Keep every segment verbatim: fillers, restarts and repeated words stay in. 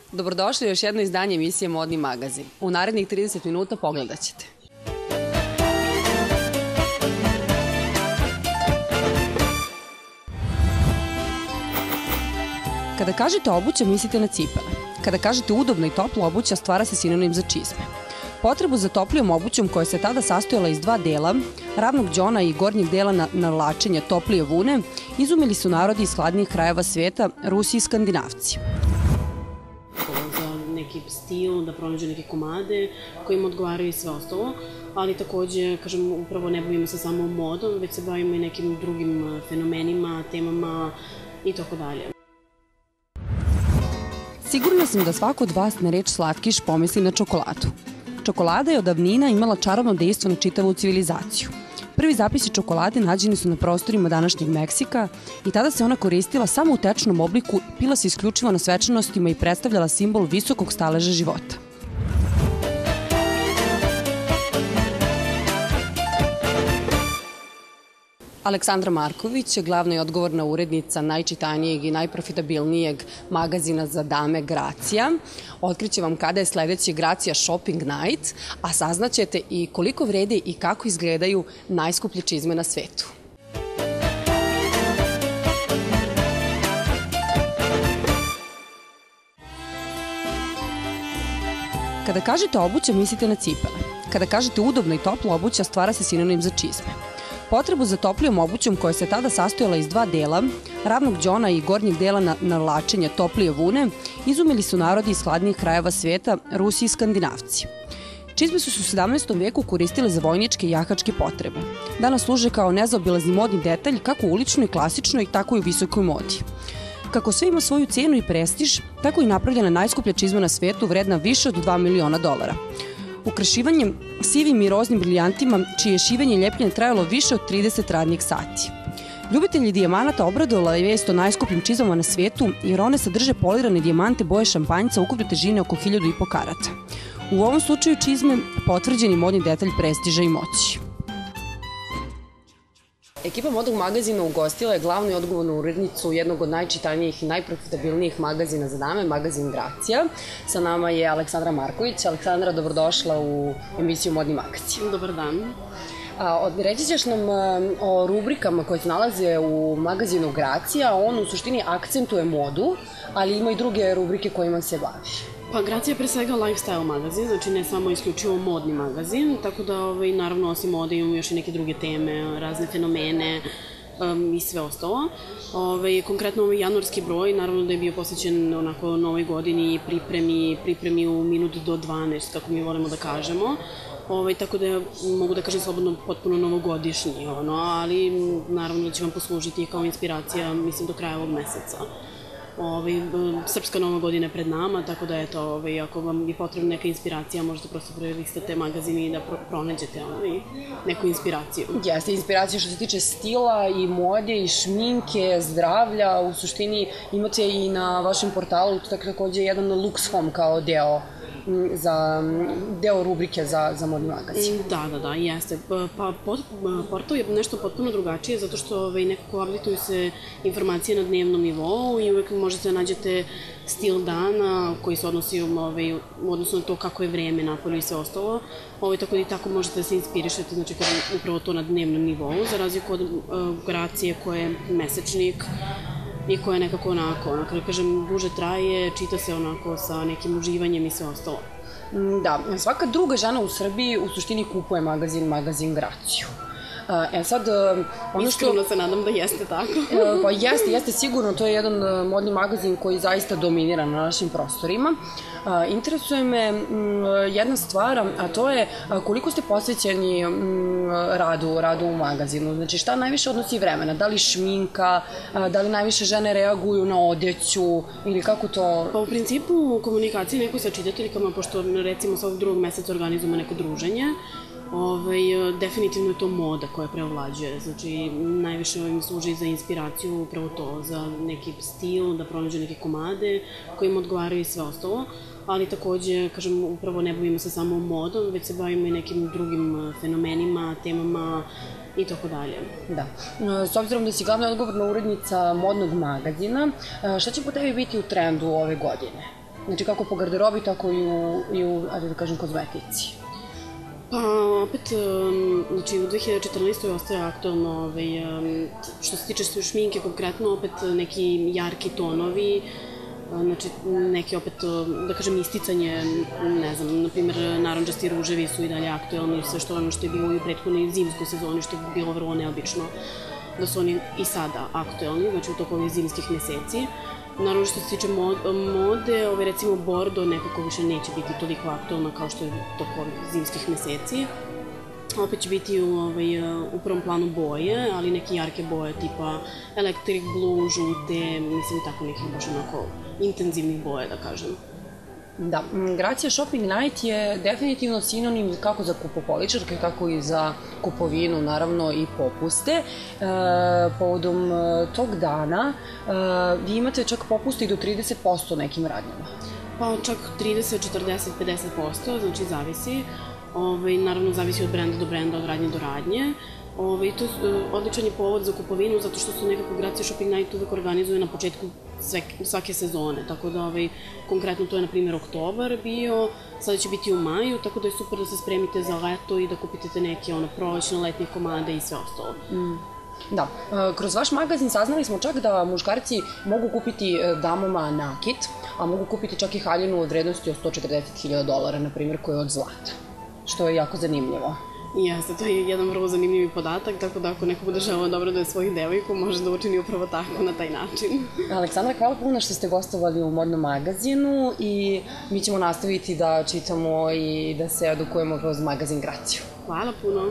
Dobrodošli u još jedno izdanje emisije Modni magazin. U narednih trideset minuta pogledat ćete. Kada kažete obuća, mislite na cipele. Kada kažete udobna i topla obuća, stvara se sinonim za čizme. Potrebu za toplijom obućom koja se tada sastojala iz dva dela, ravnog đona i gornjeg dela na navlačenja toplije vune, izumili su narodi iz hladnijih krajeva sveta, Rusi i Skandinavci. Za neki stil, da pronađu neke komade koji im odgovaraju i sve ostalo, ali takođe, kažem, upravo ne bavimo se samo modom, već se bavimo i nekim drugim fenomenima, temama i tako dalje. Sigurna sam da svako od vas na reč slatkiš pomisli na čokoladu. Čokolada je od davnina imala čarobno dejstvo na čitavu civilizaciju. Prvi zapisi čokolade nađeni su na prostorima današnjeg Meksika i tada se ona koristila samo u tečnom obliku, pila se isključivo na svečanostima i predstavljala simbol visokog staleža života. Aleksandra Marković je glavna i odgovorna urednica najčitanijeg i najprofitabilnijeg magazina za dame Gracija. Otkriće vam kada je sledeći Gracija Shopping Night, a saznaćete i koliko vrede i kako izgledaju najskuplje čizme na svetu. Kada kažete obuća, mislite na cipele. Kada kažete udobna i topla obuća, stvara se sinonim za čizme. Potrebu za toplijom obućom koja se tada sastojala iz dva dela, ravnog đona i gornjeg dela na navlačenja toplije vune, izumili su narodi iz hladnijih krajeva sveta, Rusi i Skandinavci. Čizme su se u sedamnaestom veku koristile za vojničke i jahačke potrebe. Danas služe kao nezaobilazni modni detalj kako u uličnoj, klasičnoj, tako i u visokoj modi. Kako sve ima svoju cenu i prestiž, tako i napravljena najskuplja čizma na svetu vredna više od dva miliona dolara. Ukrašivanjem sivim i roznim briljantima, čije je šivenje i ljepljenje trajalo više od trideset radnih sati. Ljubitelji dijamanata obradovala je vest o najskupljim čizmama na svetu, jer one sadrže polirane dijamante boje šampanjca ukupne težine oko hiljadu i po karata. U ovom slučaju čizme potvrđeni modni detalj prestiža i moći. Ekipa Modnog magazina ugostila je glavnu i odgovornu urednicu jednog od najčitanijih i najprofitabilnijih magazina za dame, magazin Gracija. Sa nama je Aleksandra Marković. Aleksandra, dobrodošla u emisiju Modni magazin. Dobar dan. Reći ćeš nam o rubrikama koje se nalaze u magazinu Gracija. On u suštini akcentuje modu, ali ima i druge rubrike kojima se bavi. Pa Gracija je pre svega lifestyle magazin, znači ne samo isključivo modni magazin, tako da naravno osim mode imamo još i neke druge teme, razne fenomene i sve ostalo. Konkretno ovaj januarski broj, naravno da je bio posvećen onako novoj godini i pripremi, pripremi u minut do dvanaest, kako mi volimo da kažemo. Tako da mogu da kažem slobodno potpuno novogodišnji, ali naravno da će vam poslužiti kao inspiracija, mislim, do kraja ovog meseca. Srpska nova godina je pred nama, tako da eto, ako vam je potrebna neka inspiracija, možete prosto prelistate magazin i da pronađete neku inspiraciju. Jeste, inspiracija što se tiče stila i mode i šminke, zdravlja, u suštini imate i na vašem portalu takođe jedan Lux Home kao deo za deo rubrike za modni magazin. Da, da, da, jeste. Pa portal je nešto potpuno drugačije, zato što nekako updateuju se informacije na dnevnom nivou i uvek možete da nađete stil dana koji se odnosi odnosno na to kako je vreme napolju i sve ostalo. Tako da i tako možete da se inspirišete, znači upravo to na dnevnom nivou, za razliku od Gracije koja je mesečnik i koja je nekako onako, kada kažem, duže traje, čita se onako sa nekim uživanjem i sve ostalo. Da, svaka druga žena u Srbiji u suštini kupuje magazin, magazin Graciju. E sad, ono što... Iskreno se nadam da jeste tako. Pa jeste, jeste sigurno, to je jedan modni magazin koji zaista dominira na našim prostorima. Interesuje me jedna stvar, a to je koliko ste posvećeni radu u magazinu. Znači, šta najviše odnosi vremena? Da li šminka, da li najviše žene reaguju na odeću ili kako to... Pa u principu u komunikaciji nekoj sa čitateljkama, pošto recimo svakog drugog meseca organizujemo neko druženje, definitivno je to moda koja preovlađuje. Znači, najviše im služi za inspiraciju upravo to, za neki stil, da pronađu neke komade koji im odgovaraju i sve ostalo. Ali takođe, kažem, upravo ne bavimo se samo modom, već se bavimo i nekim drugim fenomenima, temama i tako dalje. Da. S obzirom da si glavna odgovorna urednica modnog magazina, šta će po tebi biti u trendu ove godine? Znači kako po garderobi, tako i u, ajde da kažem, kozmetici. Pa, opet, znači, u dve hiljade četrnaestoj ostaje aktualno, što se tiče šminke konkretno, opet neki jarki tonovi, znači, neki opet, da kažem, isticanje, ne znam, na primjer, narandžasti ruževi su i dalje aktualni, sve što ono što je bilo i u prethodnoj zimskoj sezoni, što je bilo vrlo neobično, da su oni i sada aktualni, znači u toku ovih zimskih meseci. Naravno što se tiče mode, recimo bordo nekako više neće biti toliko aktualna kao što je toku ovih zimskih meseci. Opet će biti u prvom planu boje, ali neke jarke boje tipa electric blue, žute, mislim tako nekih baš onako intenzivnih boje, da kažem. Da, Gracija Shopping Night je definitivno sinonim kako za kupopoličarke, tako i za kupovinu, naravno i popuste. Povodom tog dana vi imate čak popuste i do trideset posto nekim radnjama. Pa čak trideset, četrdeset, pedeset posto, znači zavisi. Naravno zavisi od brenda do brenda, od radnje do radnje. To je odličan je povod za kupovinu, zato što su nekako Gracija Shopping Night uvek organizuje na početku svake sezone, tako da konkretno to je na primjer oktobar bio, sada će biti u maju, tako da je super da se spremite za leto i da kupite te neke prolećne letnje komade i sve ostalo. Da, kroz vaš magazin saznali smo čak da muškarci mogu kupiti damama nakit, a mogu kupiti čak i haljinu od vrednosti od sto četrdeset hiljada dolara, na primjer, koja je od zlata, što je jako zanimljivo. Jeste, to je jedan vrlo zanimljivi podatak, tako da ako neko bude želeo dobro da je svoju devojku, može da učini upravo tako, na taj način. Aleksandra, hvala puno što ste gostovali u modnom magazinu i mi ćemo nastaviti da čitamo i da se edukujemo kroz magazin Graciju. Hvala puno.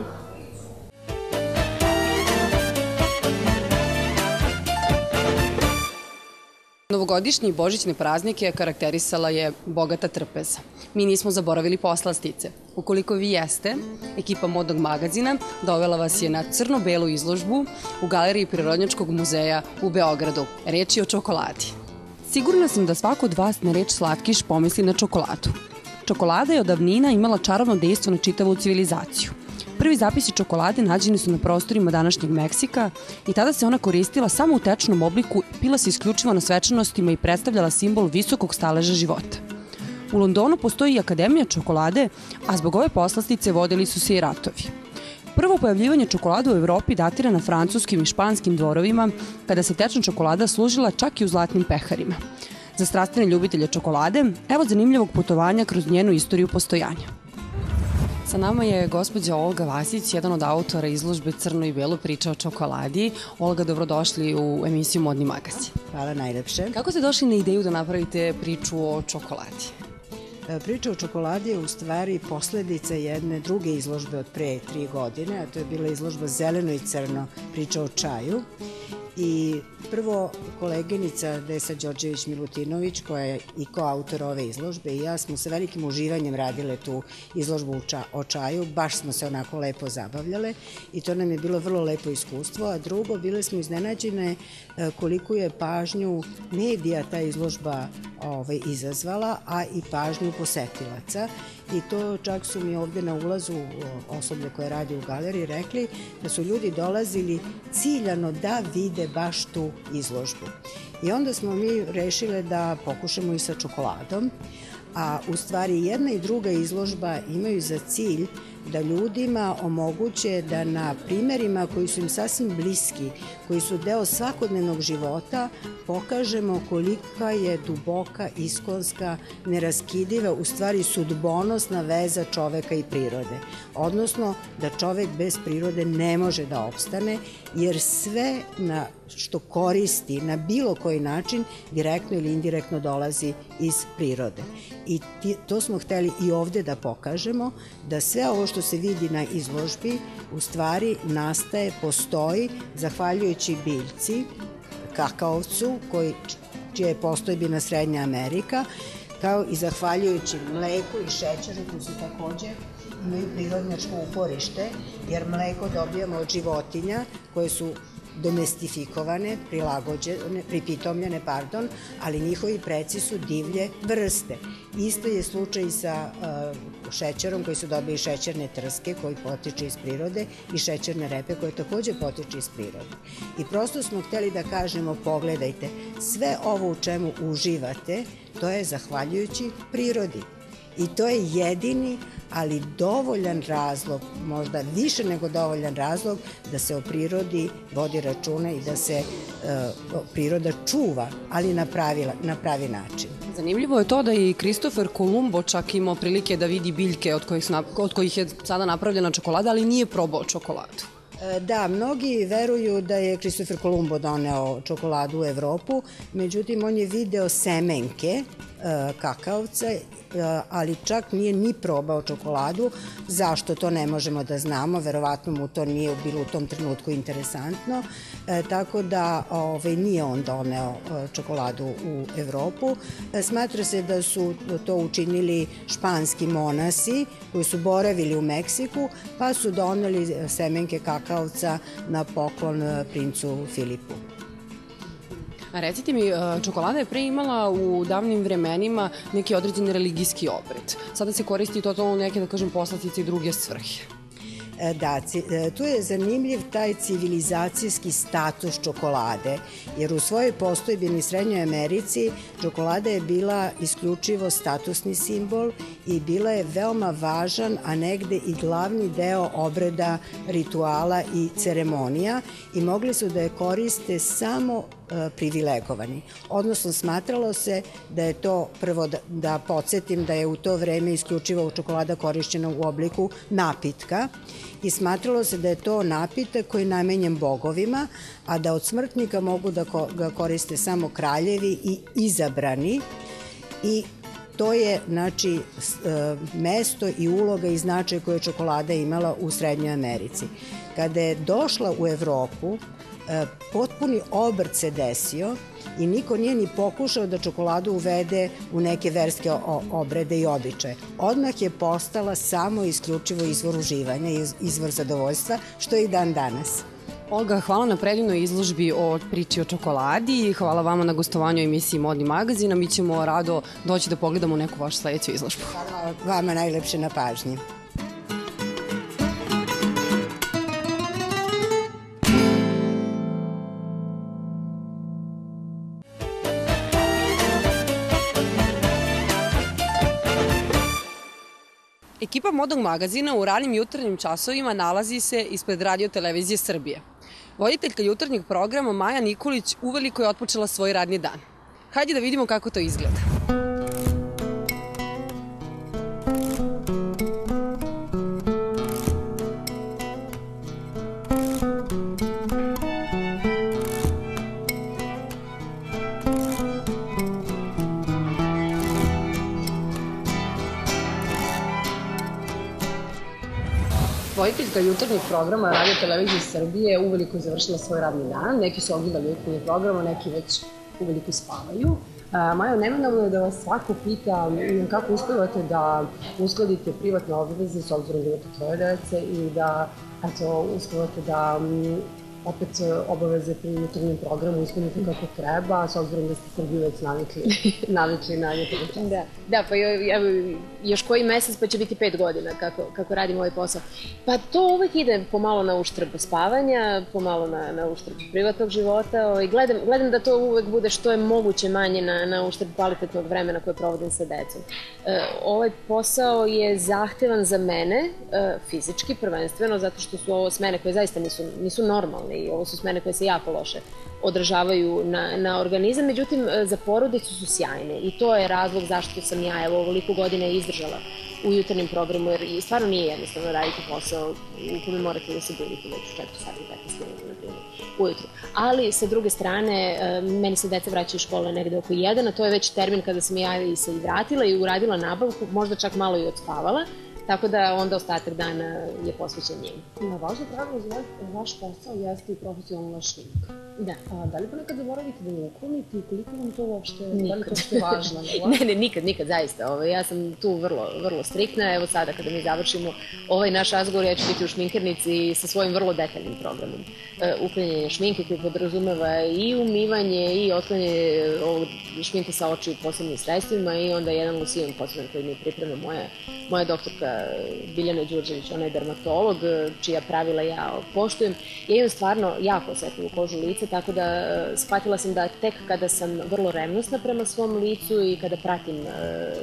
Novogodišnje i božićne praznike karakterisala je bogata trpeza. Mi nismo zaboravili poslastice. Ukoliko vi jeste, ekipa modnog magazina dovela vas je na crno-belu izložbu u Galeriji Prirodnjačkog muzeja u Beogradu. Reč je o čokoladi. Sigurna sam da svako od vas na reč slatkiš pomisli na čokoladu. Čokolada je od davnina imala čarobno dejstvo na čitavu civilizaciju. Prvi zapisi čokolade nađeni su na prostorima današnjeg Meksika i tada se ona koristila samo u tečnom obliku, pila se isključivo na svečanostima i predstavljala simbol visokog staleža života. U Londonu postoji i Akademija čokolade, a zbog ove poslastice vodili su se i ratovi. Prvo pojavljivanje čokolade u Evropi datira na francuskim i španskim dvorovima, kada se tečna čokolada služila čak i u zlatnim peharima. Za strastvene ljubitelje čokolade, evo zanimljivog putovanja kroz njenu istoriju postojanja. Sa nama je gospođa Olga Vasić, jedan od autora izložbe Crno i belo priča o čokoladi. Olga, dobrodošli u emisiju Modni magazin. Hvala najlepše. Kako ste došli na ideju da napravite priču o čokoladi? Priča o čokoladi je u stvari posledica jedne druge izložbe od pre tri godine, a to je bila izložba Zeleno i crno, priča o čaju. I prvo koleginica Desa Đorđević-Milutinović, koja je i koautor ove izložbe, i ja smo sa velikim uživanjem radile tu izložbu o čaju, baš smo se onako lepo zabavljale i to nam je bilo vrlo lepo iskustvo, a drugo, bile smo iznenađene koliko je pažnju medija ta izložba izazvala, a i pažnju posetilaca. I to čak su mi ovde na ulazu osoblje koje radi u galeriji rekli da su ljudi dolazili ciljano da vide baš tu izložbu. I onda smo mi rešile da pokušamo i sa čokoladom, a u stvari jedna i druga izložba imaju za cilj da ljudima omoguće da na primerima koji su im sasvim bliski, koji su deo svakodnevnog života, pokažemo kolika je duboka, iskonska, neraskidiva, u stvari sudbonosna veza čoveka i prirode. Odnosno da čovek bez prirode ne može da opstane, jer sve što koristi na bilo koji način, direktno ili indirektno dolazi iz prirode. I to smo hteli i ovde da pokažemo, da sve ovo što se vidi na izložbi u stvari nastaje, postoji, zahvaljujući biljci, kakaovcu, čija je postojbina Srednja Amerika, kao i zahvaljujući mleku i šećeru, koji su takođe imaju prirodnjačko uporište, jer mleko dobijamo od životinja koje su domestifikovane, prilagođene, pripitomljene, pardon, ali njihovi preci su divlje vrste. Isto je slučaj i sa šećerom koji su dobili šećerne trske koji potiče iz prirode i šećerne repe koje takođe potiče iz prirode. I prosto smo hteli da kažemo, pogledajte, sve ovo u čemu uživate, to je zahvaljujući prirodi. I to je jedini, ali dovoljan razlog, možda više nego dovoljan razlog, da se o prirodi vodi računa i da se priroda čuva, ali na pravi način. Zanimljivo je to da i Kristofer Kolumbo čak imao prilike da vidi biljke od kojih je sada napravljena čokolada, ali nije probao čokoladu. Da, mnogi veruju da je Kristofer Kolumbo doneo čokoladu u Evropu, međutim on je video semenke kakaovca, ali čak nije ni probao čokoladu. Zašto, to ne možemo da znamo, verovatno mu to nije bilo u tom trenutku interesantno, tako da nije on doneo čokoladu u Evropu. Smatra se da su to učinili španski monasi koji su boravili u Meksiku, pa su doneli semenke kakaovca na poklon princu Filipu. A recite mi, čokolada je pre imala u davnim vremenima neki određeni religijski obred. Sada se koristi totalno neke, da kažem, poslastice i druge svrhe. Da, tu je zanimljiv taj civilizacijski status čokolade, jer u svojoj postojbini u Srednjoj Americi čokolada je bila isključivo statusni simbol i bila je veoma važan, a negde i glavni deo obreda, rituala i ceremonija i mogli su da je koriste samo privilegovani. Odnosno, smatralo se da je to, prvo da podsjetim da je u to vreme isključivo čokolada korišćena u obliku napitka i smatralo se da je to napitak koji je namenjen bogovima, a da od smrtnika mogu da ga koriste samo kraljevi i izabrani i to je, znači, mesto i uloga i značaj koje je čokolada imala u Srednjoj Americi. Kada je došla u Evropu, potpuni obrt se desio i niko nije ni pokušao da čokoladu uvede u neke verske obrede i običaje. Odmah je postala samo isključivo izvor uživanja i izvor zadovoljstva, što je i dan danas. Olga, hvala na predivnoj izložbi o priči o čokoladi i hvala vama na gostovanju u emisiji Modni magazin, a mi ćemo rado doći da pogledamo neku vašu sledeću izložbu. Hvala vama najlepše na pažnji. Ekipa Modnog magazina u ranim jutarnjim časovima nalazi se ispred Radio televizije Srbije. Voditeljka jutarnjeg programa Maja Nikolić uveliko je otpočela svoj radni dan. Hajde da vidimo kako to izgleda. Voditeljka jutarnjeg programa Radio televizije Srbije uveliko je završila svoj radni dan. Neki su ogledali jutarnji program, a neki već uveliko spavaju. Majo, neminovno je da vas svako pita kako uspevate da uskladite privatne obaveze s obzirom da imate troje dece i da uspevate da opet obaveze pri jutarnjem programu ispunite kako treba, s obzirom da ste Srbiju već navikli na jutarnji čas. Da, pa još koji mesec pa će biti pet godina kako radim ovaj posao. Pa to uvek ide pomalo na uštrb spavanja, pomalo na uštrb privatnog života. Gledam da to uvek bude što je moguće manje na uštrb kvalitetnog vremena koje provodim sa decom. Ovaj posao je zahtevan za mene, fizički prvenstveno, zato što su ovo smene koje zaista nisu normalne i ovo su smene koje se jako loše odražavaju na organizam, međutim za porodicu su sjajne i to je razlog zašto sam ja evo ovoliko godina izdržala u jutarnjem programu, jer stvarno nije jednostavno raditi posao u kome morate da se budite već u četiri sata i petnaest minuta, na primjer, ujutru. Ali, sa druge strane, meni se deca vraćaju iz škole negde oko jedan, a to je već termin kada sam ja i se i vratila i uradila nabavku, možda čak malo i odspavala, tako da onda ostatak dana je posvećen njim. Na važno pravilo za vaš posao jeste i profesionalna šminka. Da. A da li ponekad zaboravite da je uklonite i koliko vam to uopšte, Nikad. da li to uopšte važno? Ne, ne, nikad, nikad, zaista. Ovaj, ja sam tu vrlo, vrlo striktna. Evo sada kada mi završimo ovaj naš razgovor, ja ću biti u šminkernici sa svojim vrlo detaljnim programom. E, uklanjanje šminke koji podrazumeva i umivanje i otklanjanje ovog šminke sa očiju posebnim sredstvima i onda jedan lusijan poseban koji mi priprema moja, moja doktorka Biljana Đurđević, ona je dermatolog, čija pravila ja poštujem. Ja imam stvarno jako osetljivu kožu lica, tako da uh, shvatila sam da tek kada sam vrlo revnosna prema svom licu i kada pratim uh,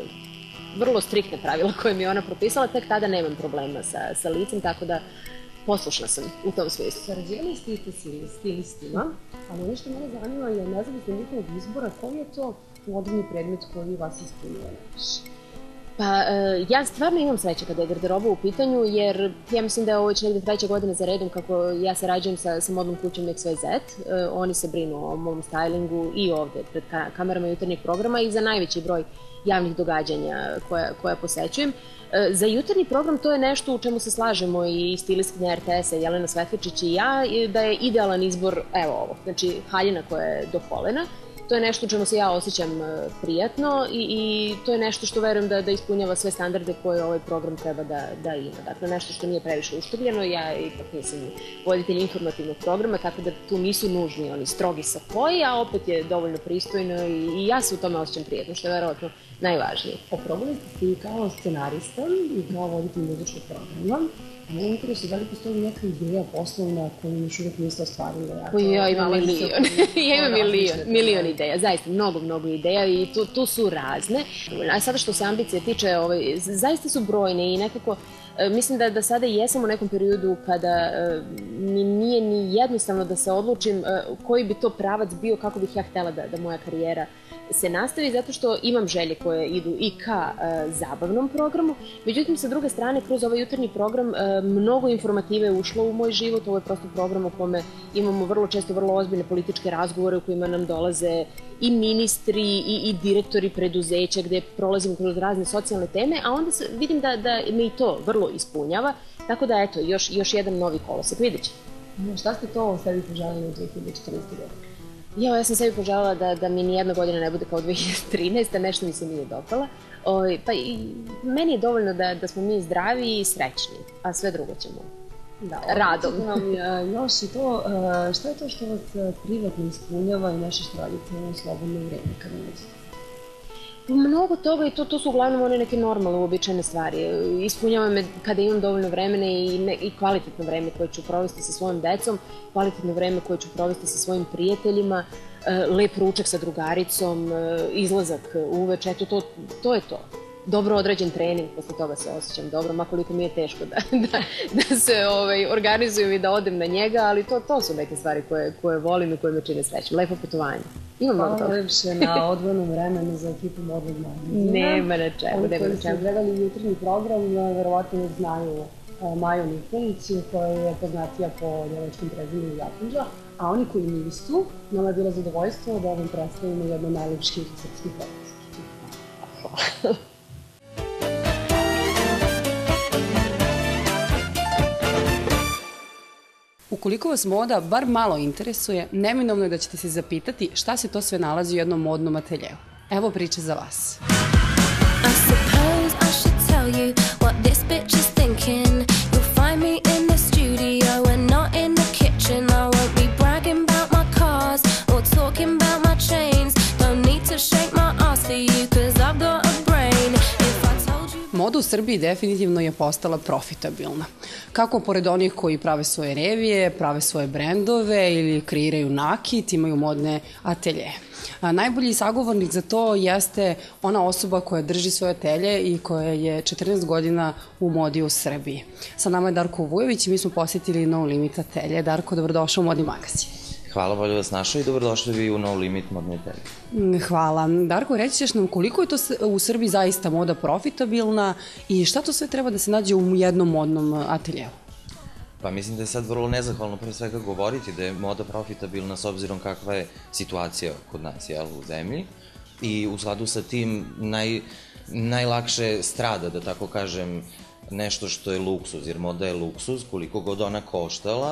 vrlo striktne pravila koje mi je ona propisala, tek tada nemam problema sa, sa licem, tako da poslušna sam u tom smislu. Sarađivali ste i stilistima, ali ono što mene zanima je nezavisno njihovog izbora, koji je to modni predmet koji vas ispunio najviše? Pa, ja stvarno imam sreće kada je garderoba u pitanju, jer ja mislim da je ovo već negde treća godina za redom kako ja sarađujem sa, sa modnom kućom X Y Z. Oni se brinu o mom stylingu i ovde pred kamerama jutarnjeg programa i za najveći broj javnih događanja koja, koja posećujem. Za jutarnji program to je nešto u čemu se slažemo i stilistkinja R T S-a Jelena Svetličić i ja, da je idealan izbor, evo ovo, znači haljina koja je do kolena. To je nešto u čemu se ja osjećam prijatno i, i to je nešto što verujem da, da ispunjava sve standarde koje ovaj program treba da, da ima. Dakle, nešto što nije previše uštogljeno, ja ipak nisam voditelj informativnog programa, tako da tu nisu nužni oni strogi sakoji, a opet je dovoljno pristojno i, i ja se u tome osjećam prijatno, što je verovatno najvažnije. Oprobali ste i kao scenarista i kao voditelj muzičkog programa. Mene interesuje da li postoji neka ideja poslovna koju još uvijek niste ostvarili? Koju ja imam milion. Ja imam milion, milion ideja, zaista mnogo, mnogo ideja i tu, tu su razne. A sada što se ambicije tiče, ovaj, zaista su brojne i nekako mislim da, da sada jesam u nekom periodu kada mi nije ni jednostavno da se odlučim koji bi to pravac bio kako bih ja htela da, da moja karijera se nastavi, zato što imam želje koje idu i ka e, zabavnom programu. Međutim, sa druge strane, kroz ovaj jutarnji program e, mnogo informative je ušlo u moj život. Ovo je prosto program u kome imamo vrlo često vrlo ozbiljne političke razgovore u kojima nam dolaze i ministri i, i direktori preduzeća gde prolazim kroz razne socijalne teme, a onda se, vidim da, da me i to vrlo ispunjava. Tako da, eto, još, još jedan novi kolosek. Vidjet će. Šta ste to sebi poželjeli u dve hiljade četrnaestoj. godine? Jo, ja sam sebi poželjela da, da mi nijedna godina ne bude kao dve hiljade trinaesta. Nešto mi se nije dopala. O, pa i meni je dovoljno da, da smo mi zdravi i srećni, a sve drugo ćemo da, radom. Vam, još i to, šta je to što vas privatno ispunjava i nešto što radite u slobodno vreme kada nećete? Mnogo toga i to, to su uglavnom one neke normalne, uobičajene stvari. Ispunjava me kada imam dovoljno vremena i, ne, i kvalitetno vreme koje ću provesti sa svojom decom, kvalitetno vreme koje ću provesti sa svojim prijateljima, lep ručak sa drugaricom, izlazak uveče, eto, to, to je to. Dobro odrađen trening, posle toga se osjećam dobro, makoliko mi je teško da, da, da se ovaj, organizujem i da odem na njega, ali to, to su neke stvari koje, koje volim i koje me čine srećem. Lepo putovanje. Imam mnogo toga. Hvala lepše na odvojenom vremenu za ekipu Modnog magazina. Nema na čemu, Oni nema na koji čemu. su gledali jutarnji program, verovatno nek znaju Maju Nikolić, koja je poznatija po djevačkom prezimenu Jakinđa, a oni koji nisu, nama je bilo zadovoljstvo da vam predstavimo jedno najlepših srpskih prednosti. Hvala. Ukoliko vas moda bar malo interesuje, neminovno je da ćete se zapitati šta se to sve nalazi u jednom modnom ateljeu. Evo priče za vas. I suppose I should tell you what this bitch is thinking. You'll find me in the studio and not in the kitchen. I won't be bragging about my cars or talking about my chains. Don't need to shake my ass for you cause I've got a brain. If I told you... Moda u Srbiji definitivno je postala profitabilna. Kako pored onih koji prave svoje revije, prave svoje brendove ili kreiraju nakit, imaju modne atelje. A najbolji sagovornik za to jeste ona osoba koja drži svoje atelje i koja je četrnaest godina u modi u Srbiji. Sa nama je Darko Vujović i mi smo posjetili No Limit atelje. Darko, dobrodošao u Modni magazin. Hvala, bolje vas našao i dobrodošli vi u No Limit modni atelje. Hvala. Darko, reći ćeš nam koliko je to u Srbiji zaista moda profitabilna i šta to sve treba da se nađe u jednom modnom ateljeu? Pa mislim da je sad vrlo nezahvalno pre svega govoriti da je moda profitabilna s obzirom kakva je situacija kod nas, jel, u zemlji. I u skladu sa tim naj, najlakše strada, da tako kažem, nešto što je luksuz, jer moda je luksuz, koliko god ona koštala,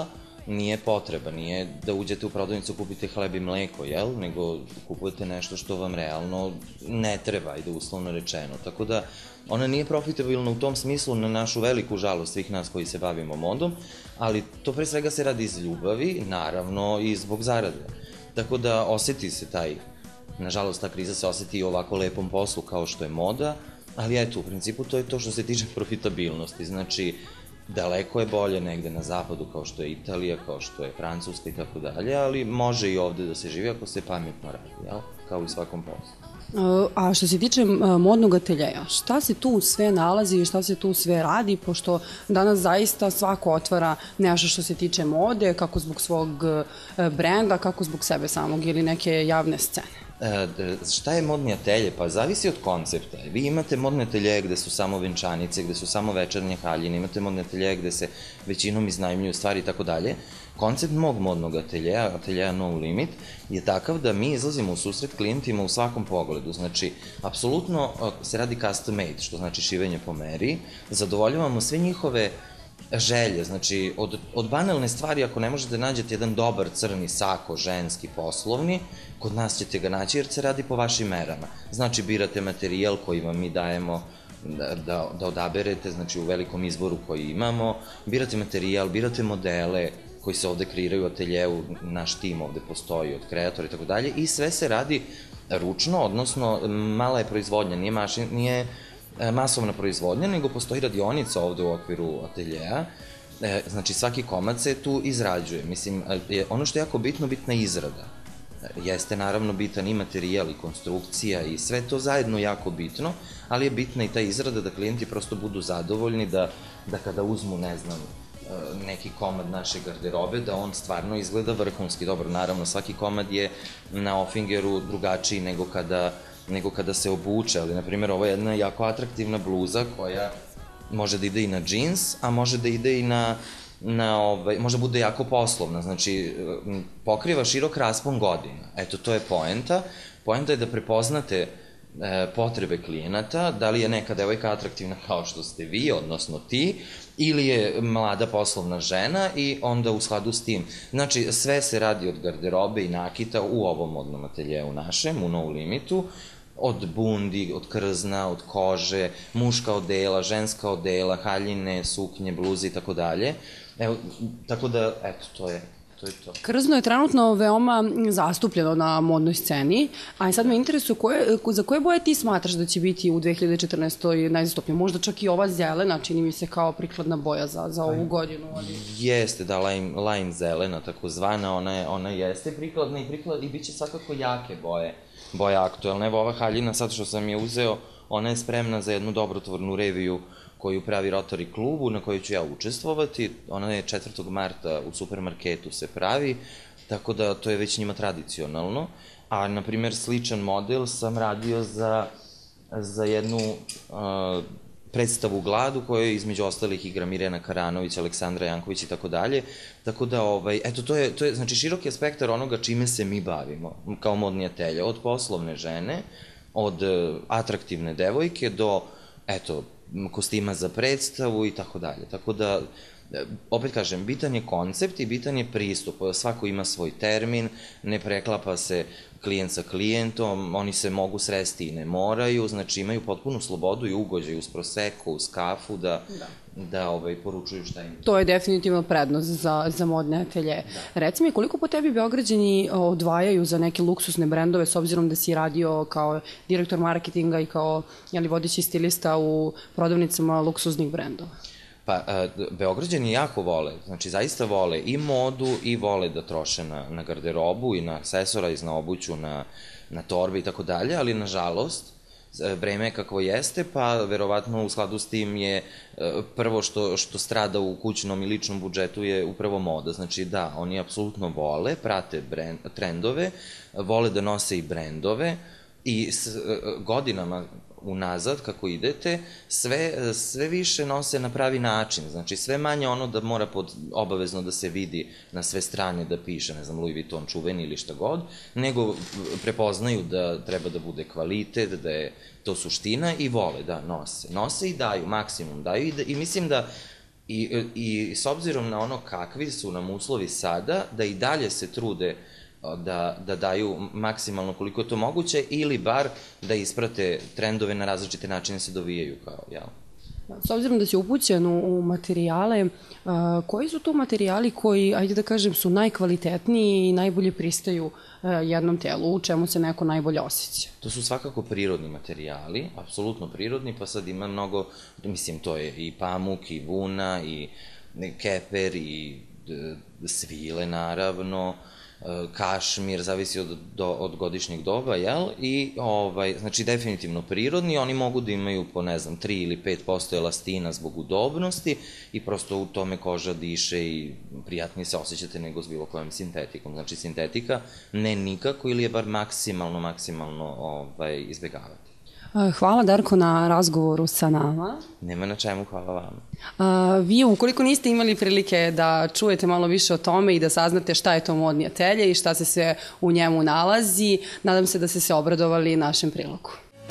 nije potreba, nije da uđete u prodavnicu, kupite hleb i mleko, jel? Nego kupujete nešto što vam realno ne treba, ajde uslovno rečeno. Tako da, ona nije profitabilna u tom smislu, na našu veliku žalost svih nas koji se bavimo modom, ali to pre svega se radi iz ljubavi, naravno i zbog zarade. Tako da oseti se taj, nažalost ta kriza se oseti i u ovako lepom poslu kao što je moda, ali eto, u principu to je to što se tiče profitabilnosti, znači daleko je bolje negde na zapadu kao što je Italija, kao što je Francuska i tako dalje, ali može i ovde da se živi ako se pametno radi, jel? Kao i svakom poslu. A što se tiče modnog ateljeja, šta se tu sve nalazi i šta se tu sve radi, pošto danas zaista svako otvara nešto što se tiče mode, kako zbog svog brenda, kako zbog sebe samog ili neke javne scene? Šta je modni atelje? Pa zavisi od koncepta. Vi imate modne ateljeje gde su samo venčanice, gde su samo večernje haljine, imate modne ateljeje gde se većinom iznajmljuju stvari i tako dalje. Koncept mog modnog ateljeja, ateljeja No Limit, je takav da mi izlazimo u susret klijentima u svakom pogledu. Znači, apsolutno se radi custom made, što znači šivenje po meri, zadovoljavamo sve njihove želje, znači od, od banalne stvari, ako ne možete nađete jedan dobar crni sako, ženski, poslovni, kod nas ćete ga naći jer se radi po vašim merama. Znači birate materijal koji vam mi dajemo da, da, da odaberete, znači u velikom izboru koji imamo, birate materijal, birate modele koji se ovde kreiraju u ateljevu, naš tim ovde postoji od kreatora i tako dalje, i sve se radi ručno, odnosno mala je proizvodnja, nije mašin, nije masovna proizvodnja, nego postoji radionica ovde u okviru ateljeja, znači svaki komad se tu izrađuje. Mislim, ono što je jako bitno, bitna je izrada. Jeste naravno bitan i materijal i konstrukcija i sve to zajedno jako bitno, ali je bitna i ta izrada da klijenti prosto budu zadovoljni, da, da kada uzmu, ne znam, neki komad naše garderobe, da on stvarno izgleda vrhunski. Dobro, naravno, svaki komad je na Offingeru drugačiji nego kada nego kada se obuče, ali, na primjer, ovo je jedna jako atraktivna bluza koja može da ide i na džins, a može da ide i na, na ovaj, može bude jako poslovna, znači, pokriva širok raspon godina. Eto, to je poenta. Poenta je da prepoznate e, potrebe klijenata, da li je neka devojka atraktivna kao što ste vi, odnosno ti, ili je mlada poslovna žena i onda u skladu s tim. Znači, sve se radi od garderobe i nakita u ovom modnom ateljevu našem, u No Limitu, od bundi, od krzna, od kože, muška odela, ženska odela, haljine, suknje, bluze i tako dalje. Evo, tako da, eto, to je to. Je to. Krzno je trenutno veoma zastupljeno na modnoj sceni, a sad me interesuje koje, za koje boje ti smatraš da će biti u dve hiljade četrnaestoj najzastupnije? Možda čak i ova zelena, čini mi se kao prikladna boja za, za ovu godinu. Ali... Jeste, da, lime, lime zelena, takozvana, ona, je, ona jeste prikladna i prikladna i bit će svakako jake boje, boje aktuelne. Evo ova haljina, sad što sam je uzeo, ona je spremna za jednu dobrotvornu reviju koju pravi Rotary klubu, na kojoj ću ja učestvovati. Ona je četvrtog marta u supermarketu se pravi, tako da to je već njima tradicionalno. A, na primjer, sličan model sam radio za, za jednu uh, predstavu Glad u kojoj između ostalih igra Mirjana Karanović, Aleksandra Janković i tako dalje. Tako da, ovaj, eto, to je, to je, znači, širok je spektar onoga čime se mi bavimo, kao modni atelje, od poslovne žene, od uh, atraktivne devojke do, eto, kostima za predstavu i tako dalje. Tako da, opet kažem, bitan je koncept i bitan je pristup. Svako ima svoj termin, ne preklapa se klijent sa klijentom, oni se mogu sresti i ne moraju, znači imaju potpunu slobodu i ugođaj uz proseko, uz kafu, da, da. da ovaj, poručuju šta im. To je definitivno prednost za, za modne atelje. Da. Reci mi, koliko po tebi Beograđani odvajaju za neke luksusne brendove, s obzirom da si radio kao direktor marketinga i kao jeli, vodeći stilista u prodavnicama luksuznih brendova? Pa, Beograđani jako vole, znači zaista vole i modu i vole da troše na, na garderobu i na aksesora, i na obuću, na, na torbe i tako dalje, ali nažalost, vreme kakvo jeste, pa verovatno u skladu s tim je prvo što, što strada u kućnom i ličnom budžetu je upravo moda. Znači da, oni apsolutno vole, prate brend, trendove, vole da nose i brendove i s, godinama unazad, kako idete, sve, sve više nose na pravi način. Znači, sve manje ono da mora pod, obavezno da se vidi na sve strane da piše, ne znam, Louis Vuitton čuveni ili šta god, nego prepoznaju da treba da bude kvalitet, da je to suština i vole da nose. Nose i daju, maksimum daju i, da, i mislim da I, I s obzirom na ono kakvi su nam uslovi sada, da i dalje se trude da, da daju maksimalno koliko je to moguće, ili bar da isprate trendove na različite načine se dovijaju kao, jel? S obzirom da si upućen u materijale, koji su to materijali koji, ajde da kažem, su najkvalitetniji i najbolje pristaju jednom telu, u čemu se neko najbolje osjeća? To su svakako prirodni materijali, apsolutno prirodni, pa sad ima mnogo, mislim, to je i pamuk, i vuna, i keper, i svile, naravno, kašmir, zavisi od, do, od godišnjeg doba, jel? I, ovaj, znači, definitivno prirodni, oni mogu da imaju po, ne znam, tri ili pet posto elastina zbog udobnosti i prosto u tome koža diše i prijatnije se osjećate nego s bilo kojom sintetikom. Znači, sintetika ne nikako ili je bar maksimalno, maksimalno ovaj, izbjegavati. Hvala, Darko, na razgovoru sa nama. Nema na čemu, hvala vama. A, vi, ukoliko niste imali prilike da čujete malo više o tome i da saznate šta je to modni atelje i šta se sve u njemu nalazi, nadam se da ste se obradovali našem prilogu.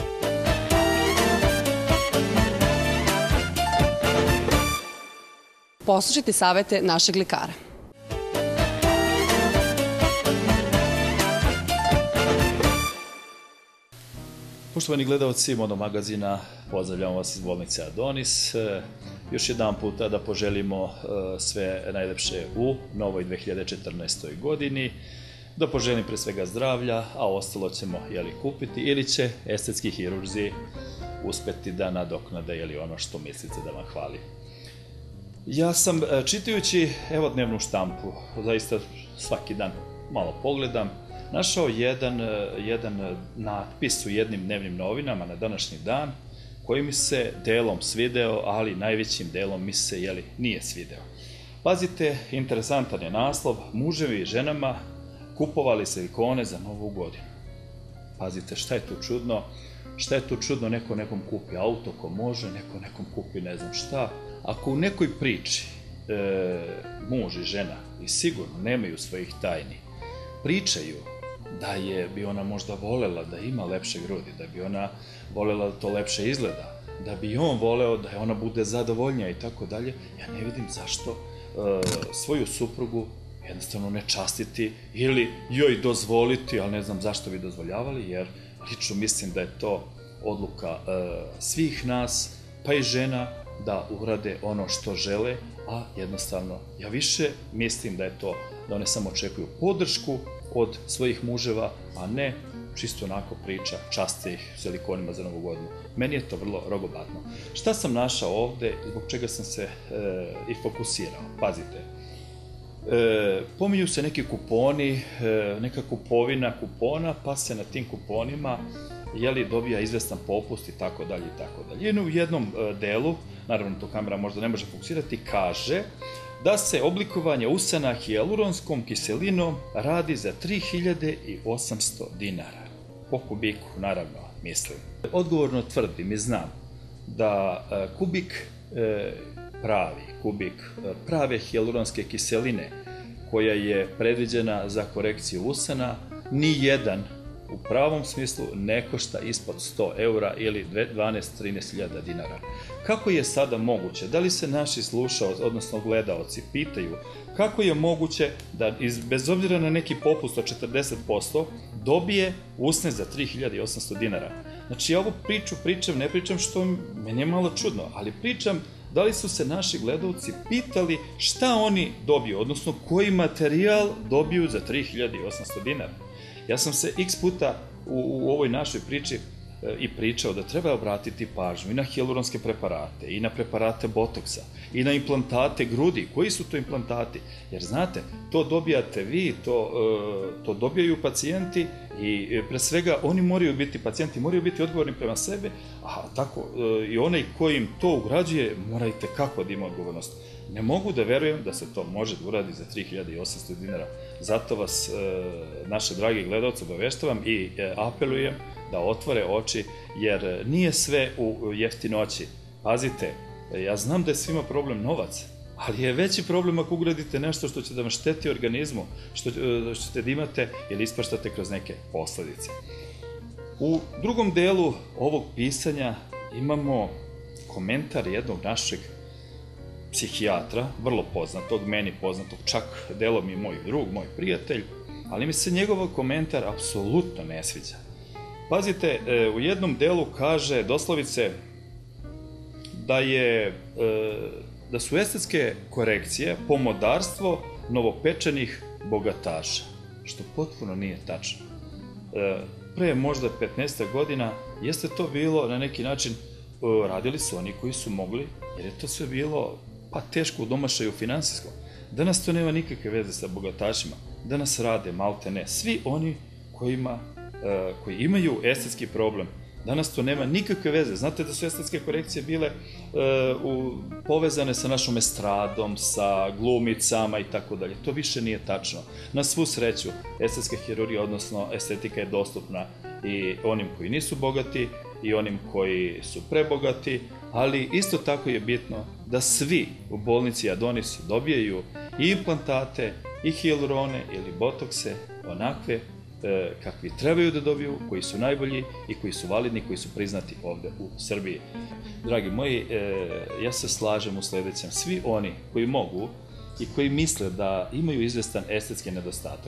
Poslušajte savete našeg lekara. Poštovani gledalci Modnog magazina, pozdravljamo vas iz bolnice Adonis. Još jedan puta da poželimo sve najlepše u novoj dve hiljade četrnaestoj godini, da poželim pre svega zdravlja, a ostalo ćemo jeli, kupiti ili će estetski hirurzi uspeti da nadoknade jeli, ono što mislite da vam hvali. Ja sam čitajući evo dnevnu štampu, zaista svaki dan malo pogledam, našao jedan, jedan natpis u jednim dnevnim novinama na današnji dan koji mi se delom svideo, ali najvećim delom mi se jeli, nije svideo. Pazite, interesantan je naslov, muževi i ženama kupovali silikone za novu godinu. Pazite, šta je tu čudno? Šta je tu čudno? Neko nekom kupi auto ko može, neko nekom kupi ne znam šta. Ako u nekoj priči e, muž i žena i sigurno nemaju svojih tajni, pričaju da je bi ona možda volela da ima lepše grudi, da bi ona volela da to lepše izgleda, da bi on voleo da ona bude zadovoljnija i tako dalje, ja ne vidim zašto e, svoju suprugu jednostavno ne častiti ili joj dozvoliti, ali ne znam zašto bi dozvoljavali, jer lično mislim da je to odluka e, svih nas, pa i žena, da urade ono što žele, a jednostavno ja više mislim da je to da one samo očekuju podršku od svojih muževa, a ne čisto onako priča, časte ih silikonima za novu godinu. Meni je to vrlo rogobatno. Šta sam našao ovde, zbog čega sam se e, i fokusirao? Pazite, e, pominju se neki kuponi, e, neka kupovina kupona, pa se na tim kuponima jeli, dobija izvestan popust i tako dalje i tako dalje. Jedno u jednom e, delu, naravno to kamera možda ne može fokusirati, kaže da se oblikovanje usana hijaluronskom kiselinom radi za tri hiljade osamsto dinara. Po kubiku, naravno, mislim. Odgovorno tvrdim i znam da e, kubik e, pravi, kubik e, prave hijaluronske kiseline koja je predviđena za korekciju usana, ni jedan u pravom smislu ne košta ispod sto eura ili dvanaest do trinaest hiljada dinara. Kako je sada moguće, da li se naši slušaoci, odnosno gledaoci, pitaju kako je moguće da iz, bez obzira na neki popust od četrdeset posto dobije usne za tri hiljade osamsto dinara? Znači, ja ovu priču pričam, ne pričam što meni je malo čudno, ali pričam da li su se naši gledaoci pitali šta oni dobiju, odnosno koji materijal dobiju za tri hiljade osamsto dinara. Ja sam se x puta u, u ovoj našoj priči e, i pričao da treba obratiti pažnju i na hijaluronske preparate, i na preparate botoksa, i na implantate grudi. Koji su to implantati? Jer znate, to dobijate vi, to, e, to dobijaju pacijenti i e, pre svega oni moraju biti, pacijenti moraju biti odgovorni prema sebe, a tako e, i onaj koji im to ugrađuje mora i tekako da ima odgovornost. Ne mogu da verujem da se to može da uradi za tri hiljade osamsto dinara. Zato vas, naše dragi gledalci, obaveštavam i apelujem da otvore oči, jer nije sve u jeftinoći. Pazite, ja znam da je svima problem novac, ali je veći problem ako ugradite nešto što će da vam šteti organizmu, što ćete da imate ili ispaštate kroz neke posledice. U drugom delu ovog pisanja imamo komentar jednog našeg psihijatra, vrlo poznatog, meni poznatog, čak delom i moj drug, moj prijatelj, ali mi se njegov komentar apsolutno ne sviđa. Pazite, u jednom delu kaže doslovice da je, da su estetske korekcije pomodarstvo novopečenih bogataša, što potpuno nije tačno. Pre možda petnaest godina jeste to bilo na neki način, radili su oni koji su mogli, jer je to sve bilo pa teško u domašaju finansijskom. Danas to nema nikakve veze sa bogatašima. Danas rade malte ne svi oni kojima, koji imaju estetski problem. Danas to nema nikakve veze. Znate da su estetske korekcije bile povezane sa našom estradom, sa glumicama i tako dalje. To više nije tačno. Na svu sreću, estetska hirurgija, odnosno estetika je dostupna i onim koji nisu bogati i onim koji su prebogati, ali isto tako je bitno da svi u bolnici Adonis dobijaju i implantate, i hijalurone ili botokse, onakve kakvi trebaju da dobiju, koji su najbolji i koji su validni, koji su priznati ovde u Srbiji. Dragi moji, ja se slažem u sledećem. Svi oni koji mogu i koji misle da imaju izvestan estetski nedostatak,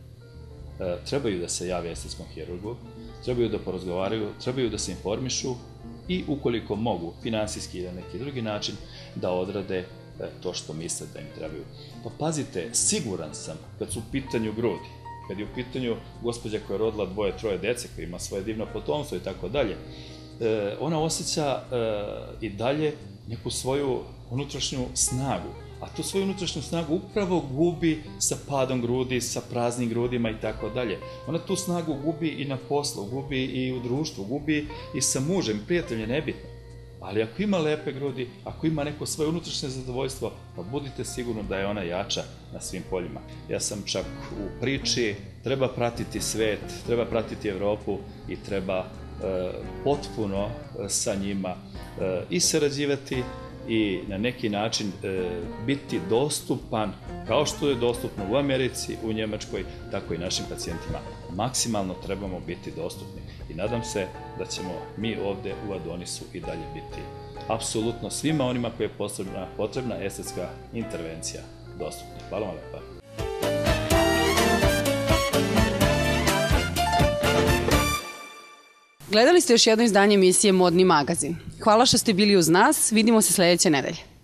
trebaju da se jave estetskom hirurgu, trebaju da porazgovaraju, trebaju da se informišu i ukoliko mogu, finansijski ili na neki drugi način, da odrade to što misle da im trebaju. Pa pazite, siguran sam, kad su u pitanju grudi, kad je u pitanju gospođa koja je rodila dvoje, troje dece, koja ima svoje divno potomstvo i tako dalje, ona osjeća i dalje neku svoju unutrašnju snagu, a tu svoju unutrašnju snagu upravo gubi sa padom grudi, sa praznim grudima i tako dalje. Ona tu snagu gubi i na poslu, gubi i u društvu, gubi i sa mužem, prijateljem, nebitno. Ali ako ima lepe grudi, ako ima neko svoje unutrašnje zadovoljstvo, pa budite sigurni da je ona jača na svim poljima. Ja sam čak u priči, treba pratiti svet, treba pratiti Evropu i treba potpuno sa njima i sarađivati i na neki način biti dostupan, kao što je dostupno u Americi, u Njemačkoj, tako i našim pacijentima. Maksimalno trebamo biti dostupni i nadam se da ćemo mi ovde u Adonisu i dalje biti apsolutno svima onima koje je potrebna estetska intervencija dostupna. Hvala vam lepa. Gledali ste još jedno izdanje emisije Modni magazin. Hvala što ste bili uz nas, vidimo se sledeće nedelje.